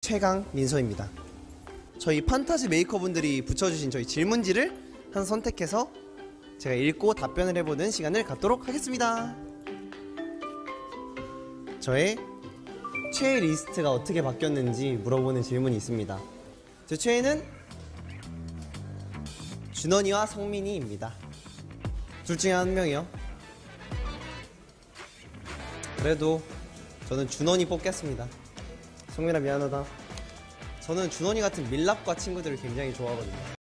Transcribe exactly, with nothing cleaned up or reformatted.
최강 민서입니다. 저희 판타지 메이커분들이 붙여주신 저희 질문지를 한 선택해서 제가 읽고 답변을 해보는 시간을 갖도록 하겠습니다. 저의 최애 리스트가 어떻게 바뀌었는지 물어보는 질문이 있습니다. 제 최애는 준원이와 성민이입니다. 둘 중에 한 명이요. 그래도 저는 준원이 뽑겠습니다. 성민아 미안하다. 저는 준원이 같은 밀랍과 친구들을 굉장히 좋아하거든요.